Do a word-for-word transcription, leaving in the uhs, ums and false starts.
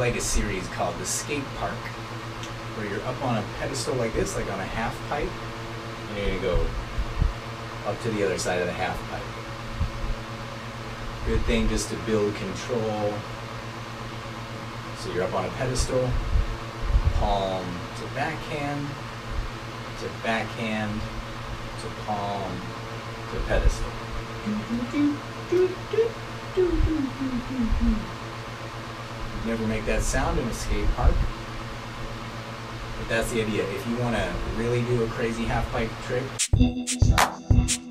like a series called the Skatepark, where you're up on a pedestal like this, like on a half pipe, and you're gonna go up to the other side of the half pipe. Good thing just to build control. So you're up on a pedestal, palm to backhand, to backhand, to palm, to pedestal. You never make that sound in a skate park, but that's the idea. If you want to really do a crazy half pipe trick,